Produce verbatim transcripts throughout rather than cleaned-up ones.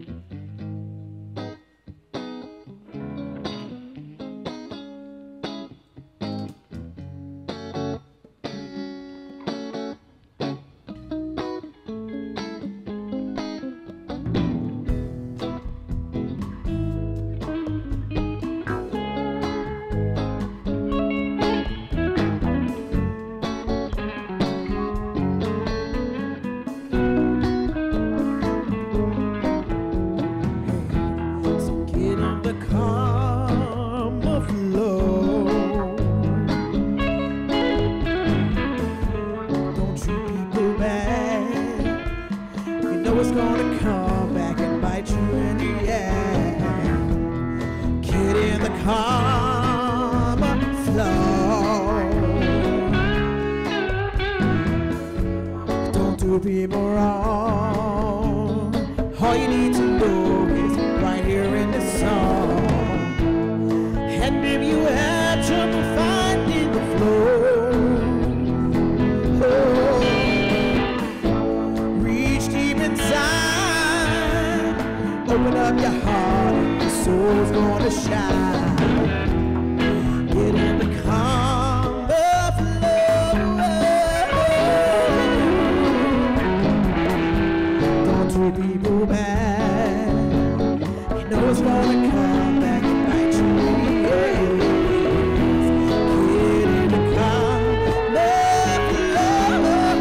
It's gonna come back and bite you in the ass. Get in the karma flow. Don't do people wrong. All you need to know is right here in this song. And if you have trouble finding the flow, open up your heart, your soul's gonna shine. Get in the calm of love. Don't treat people bad. You know it's gonna come back and bite you in the ass. Get in the calm of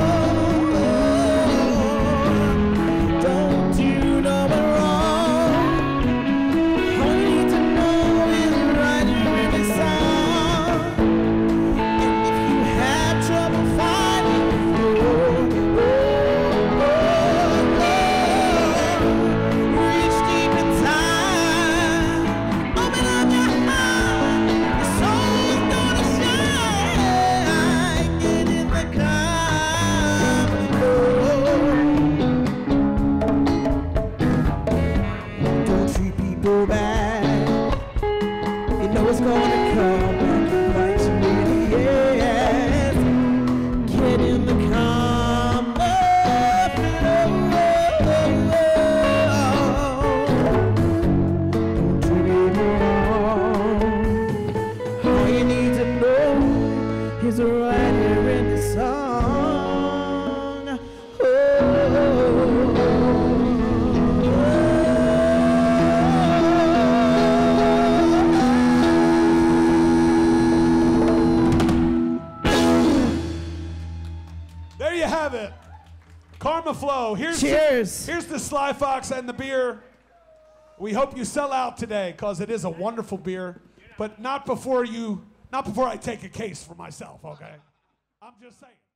love. Don't do no wrong. All you need to know is right here in this song. And if you have trouble finding the flow, reach deep inside. Open up your heart, your soul's gonna shine. Get in the calm flow. Don't treat people bad. You know it's gonna come back and bite you in the ass. Get in the calm of Don't treat people wrong. All you need to know is right here in the song. Oh. There you have it. Karma Flow. Here's Cheers. The, here's the Sly Fox and the beer. We hope you sell out today because it is a wonderful beer, but not before you, not before I take a case for myself, okay? I'm just saying.